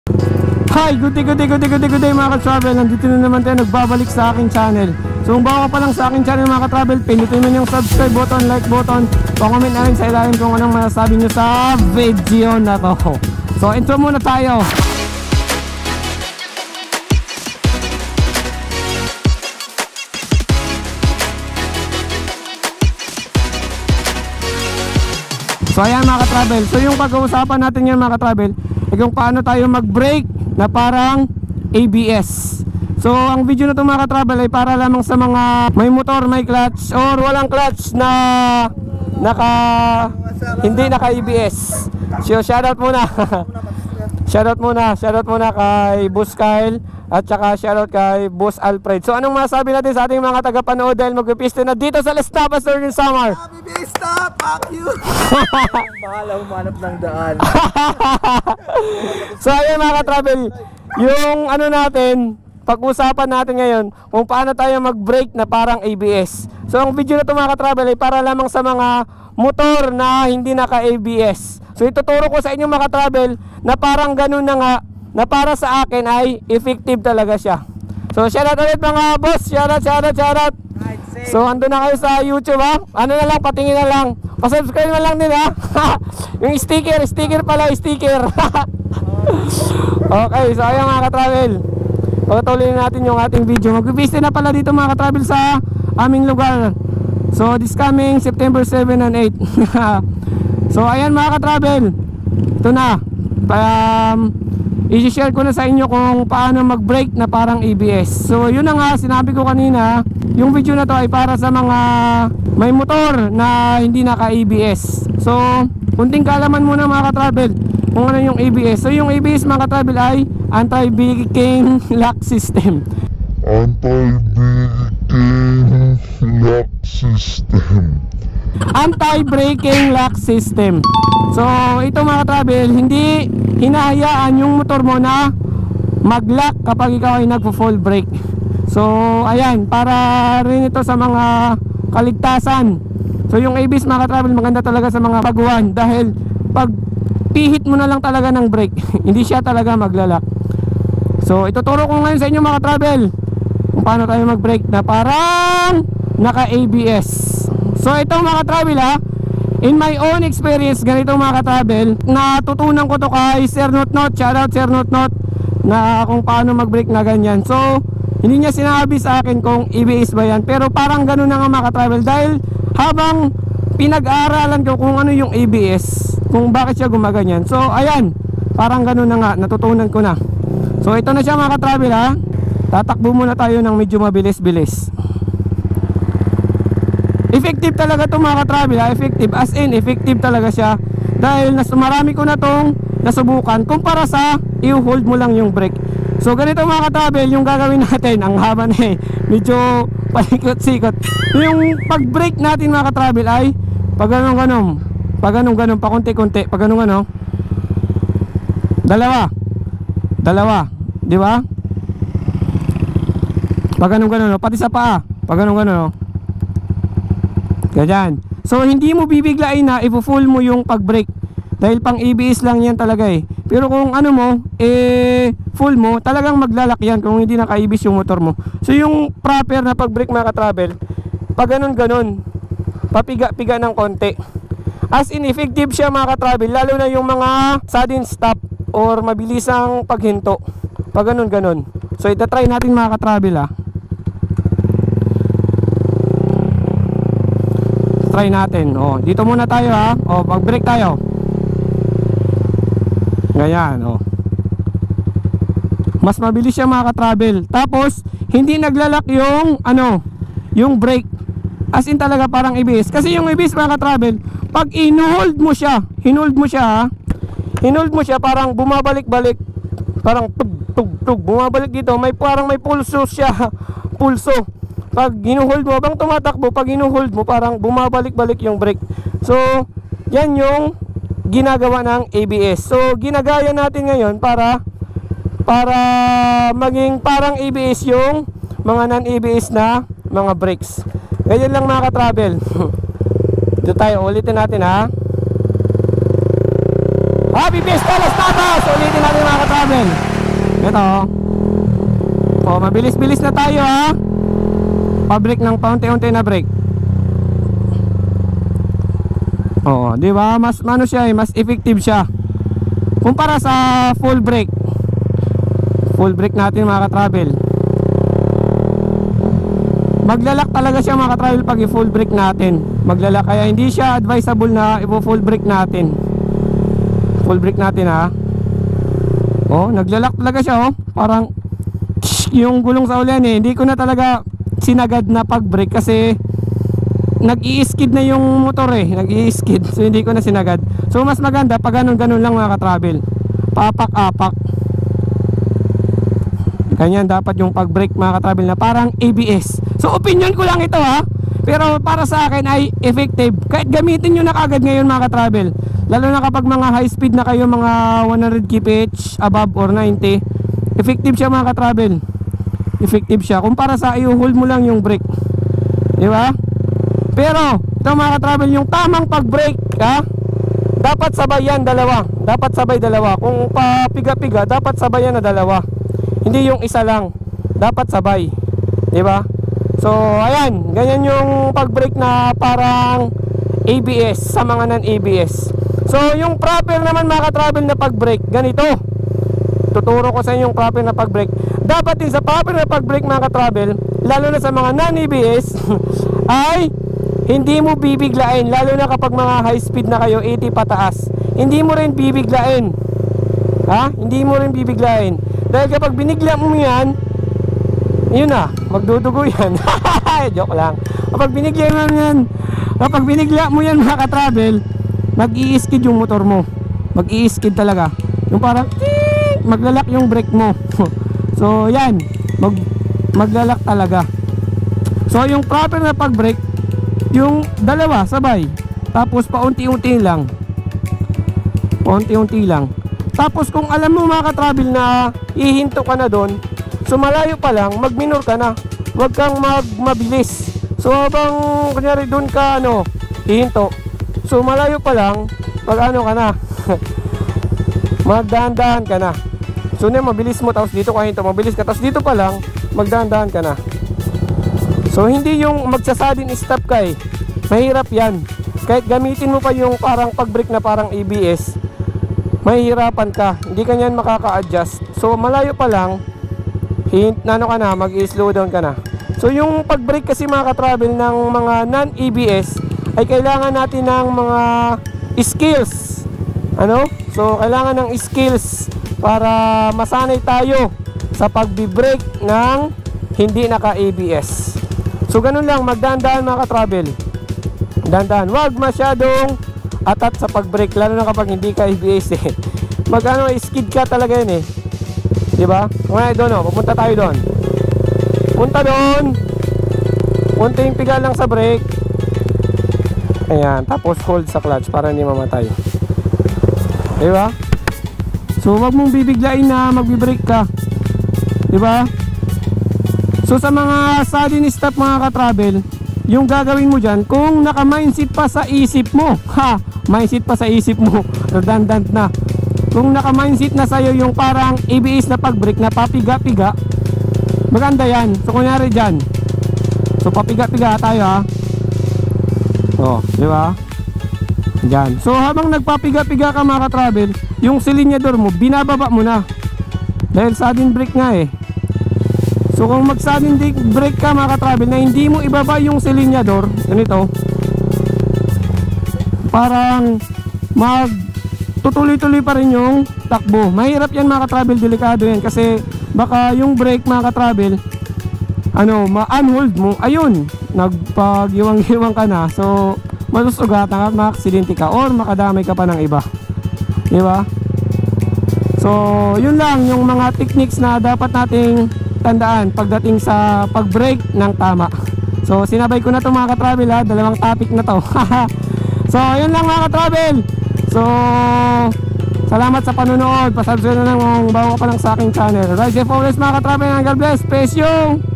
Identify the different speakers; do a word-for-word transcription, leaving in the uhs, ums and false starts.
Speaker 1: Hi! Good day, good day, good day, good day, good day mga ka-travel. Nandito na naman tayo nagbabalik sa aking channel. So kung bago ka pa lang sa aking channel mga ka-travel, pindutin mo yung subscribe button, like button, pa-comment na rin sa ilalim kung anong masasabi nyo sa video na to. So intro muna tayo. So ayan mga ka-travel, so yung pag-uusapan natin yan mga ka-travel ay kung paano tayo mag-brake na parang A B S. So ang video na ito mga ka-travel ay para lamang sa mga may motor, may clutch or walang clutch na naka hindi naka A B S. So shoutout muna Shoutout muna, shoutout muna kay Boss Kyle at saka shoutout kay Boss Alfred. So anong masabi natin sa ating mga tagapanood dahil magpipista na dito sa Las Tapas Northern Samar?
Speaker 2: Pista, fuck you! Bahala humanap ng daan.
Speaker 1: So ayun mga ka-travel, yung ano natin, pag-usapan natin ngayon kung paano tayo mag-brake na parang A B S. So ang video na ito mga ka-travel ay para lamang sa mga motor na hindi naka-A B S. So ituturo ko sa inyo mga ka-travel na parang ganun na nga, na para sa akin ay effective talaga siya. So shoutout ulit mga boss, shoutout, shoutout, shoutout. So ando na kayo sa YouTube ha. Ano na lang, patingin na lang, pasubscribe na lang din ha. Yung sticker, sticker pala, sticker. Okay, so ayun mga ka-travel, pagpatuloy natin yung ating video. Mag-visit na pala dito mga ka-travel sa aming lugar. So this coming September seven and eight. So ayan mga ka-travel, ito na, um, i-share ko na sa inyo kung paano mag-brake na parang A B S. So yun na nga, sinabi ko kanina, yung video na to ay para sa mga may motor na hindi naka A B S. So kunting kaalaman muna mga ka-travel kung ano yung A B S. So yung A B S mga ka-travel ay anti-braking lock system.
Speaker 3: Anti-braking lock system.
Speaker 1: Anti-braking lock system. So ito mga ka-travel, hindi hinahayaan yung motor mo na mag-lock kapag ikaw ay nagpo-full brake. So ayan, para rin ito sa mga kaligtasan. So yung A B S mga ka-travel maganda talaga sa mga baguhan dahil pag pihit mo na lang talaga ng brake, hindi siya talaga maglalak. So ituturo ko ngayon sa inyo mga ka-travel kung paano tayo mag-brake na parang naka A B S. So ito mga ka-travel ha, in my own experience, ganito mga ka-travel, natutunan ko to kay Sir Not Not, shoutout Sir Not Not, na kung paano mag-brake na ganyan. So hindi niya sinabi sa akin kung A B S ba yan, pero parang ganun na nga mga ka-travel dahil habang pinag-aaralan ko kung ano yung A B S, kung bakit siya gumaganyan. So ayan, parang ganun na nga, natutunan ko na. So ito na siya mga ka-travel ha, tatakbo muna tayo ng medyo mabilis-bilis. Effective talaga ito mga ka-travel ha, effective as in effective talaga siya dahil nas marami ko na tong nasubukan kumpara sa i-hold mo lang yung brake. So ganito mga ka-travel yung gagawin natin, ang haba na eh, medyo palikot-sikot. Yung pag-brake natin mga ka-travel ay pag ganun-ganun, pag ganun-ganun, pa konti-konti, pag ganun-ganun, dalawa, dalawa, di ba? Pag ganun-ganun, pati sa paa, pag ganun-ganun, ganyan. So hindi mo bibiglain na i-full mo yung pag-brake dahil pang A B S lang yan talaga eh. Pero kung ano mo, eh full mo, talagang maglalak yan kung hindi naka-A B S yung motor mo. So yung proper na pag-brake mga ka-travel, pag ganun-ganun, papiga-piga ng konti. As in effective siya mga ka-travel, lalo na yung mga sudden stop or mabilisang paghinto. Pag ganun-ganun. So ito try natin mga ka-travel ah. Try natin. Oh, dito muna tayo ha. Oh, pag-brake tayo. Ganyan, oh. Mas mabilis siya mga ka-travel. Tapos hindi naglalak yung ano, yung brake. As in talaga parang A B S. Kasi yung A B S mga ka-travel, pag in-hold mo siya, in-hold mo siya ha. In-hold mo siya parang bumabalik-balik. Parang tug tug tug bumabalik dito. May parang may pulso siya. Pulso. Pag hinuhold mo, bang tumatakbo, pag hinuhold mo, parang bumabalik-balik yung brake. So, yan yung ginagawa ng A B S. So, ginagaya natin ngayon para para maging parang A B S yung mga non-A B S na mga brakes. Ganyan lang mga ka-travel. Dito tayo, ulitin natin ha. Happy Fiesta Las Tapas! Ulitin natin mga ka-travel. katravel. Ito. O, mabilis-bilis na tayo ha. Pa-brake ng paunti-unti na brake. Oo, di ba? Mas ano siya eh, mas effective siya kumpara sa full brake. Full brake natin mga ka-travel. Maglalak talaga siya mga ka-travel pag i-full brake natin. Maglalak, kaya hindi siya advisable na i-full brake natin. Full brake natin ha. Oh, naglalak talaga siya oh. Parang yung gulong sa ulan eh. Hindi ko na talaga sinagad na pag-brake kasi nag-i-skid na yung motor eh. Nag-i-skid. So hindi ko na sinagad. So mas maganda pag ganun-ganun lang mga ka-travel. Papak-apak. Ganyan dapat yung pag-brake mga ka-travel na parang A B S. So opinion ko lang ito ha. Pero para sa akin ay effective. Kahit gamitin nyo na kagad ngayon mga ka-travel. Lalo na kapag mga high speed na kayo, mga one hundred kilometers per hour above or ninety. Effective siya mga ka-travel. Effective siya kumpara sa i-hold mo lang yung brake. Di ba? Pero ito mga ka-travel, yung tamang pag-brake ha, dapat sabay yan dalawa. Dapat sabay dalawa. Kung papiga-piga, dapat sabay yan na dalawa. Hindi yung isa lang. Dapat sabay. Di ba? So ayan, ganyan yung pag-brake na parang A B S sa mga non-A B S. So yung proper naman mga ka-travel na pag-brake, ganito. Tuturo ko sa inyo yung proper na pag-brake. Dapat din sa proper na pag-brake mga ka-travel, lalo na sa mga non-A B S ay hindi mo bibiglain. Lalo na kapag mga high speed na kayo, eighty pataas, hindi mo rin bibiglain. Ha? Hindi mo rin bibiglain. Dahil kapag binigla mo yan, yun na, magdudugo yan. Joke lang. Kapag binigla mo yan, kapag binigla mo yan mga ka-travel, mag-i-skid yung motor mo. Mag-i-skid talaga. Yung parang maglalak yung brake mo. So yan, mag maglalak talaga. So yung proper na pag-brake, yung dalawa sabay. Tapos paunti-unti lang. Paunti-unti lang. Tapos kung alam mo mga ka-travel na ihinto ka na doon, so malayo pa lang, mag-minor ka na. Huwag kang mag mabilis. So habang kunyari doon ka ano, ihinto, so malayo pa lang, pag ano ka na, magdahan-dahan ka na. So na mabilis mo, tapos dito ka hinto, mabilis ka, tapos dito pa lang, magdahan-dahan ka na. So hindi yung magsasadin stop ka eh. Mahirap yan. Kahit gamitin mo pa yung parang pag-brake na parang A B S, mahihirapan ka. Hindi ka niyan makaka-adjust. So malayo pa lang, hint, nano ka na, mag-slow down ka na. So yung pag-brake kasi mga ka-travel ng mga non-A B S ay kailangan natin ng mga skills. Ano? So kailangan ng skills para masanay tayo sa pagbi-brake ng hindi naka-A B S. So ganun lang, magdahan-dahan mga ka-travel. Dahan-dahan. Huwag masyadong atat sa pag-brake, lalo na kapag hindi ka A B S eh. Mag-ano, skid ka talaga yun eh. Diba? Ngayon doon oh, pupunta tayo doon. Punta doon. Kunting piga lang sa brake. Ayan, tapos hold sa clutch para hindi mamatay. Diba? So wag mong bibiglain na magbi-brake ka. Diba? So sa mga sudden stop mga ka-travel, yung gagawin mo dyan, kung naka-mindset pa sa isip mo, ha, mindset pa sa isip mo, redundant na. Kung naka-mindset na sa'yo yung parang A B S na pag-brake na papiga-piga, maganda yan. So kunyari dyan, so papiga-piga tayo ha. O, di ba? Dyan. So habang nagpapiga-piga ka mga ka-travel, yung silinyador mo, binababa mo na. Dahil sudden brake nga eh. So kung mag sudden brake ka mga ka-travel na hindi mo ibaba yung silinyador, ganito, parang mag tutuloy-tuloy pa rin yung takbo. Mahirap yan mga ka-travel, delikado yan kasi baka yung brake mga ka-travel, ano, ma-unhold mo, ayun, nagpag-iwang-iwang ka na. So masusugatan ka, ma-aksidente ka or makadamay ka pa ng iba. Diba? So yun lang yung mga techniques na dapat nating tandaan pagdating sa pag-brake ng tama. So sinabay ko na to mga ka-travel ha, dalawang topic na to. So yun lang mga ka-travel. So salamat sa panunood. Pasubscribe na lang kung bago ka pa lang sa aking channel. Rise and Forest mga ka-travel, and God bless. Peace you.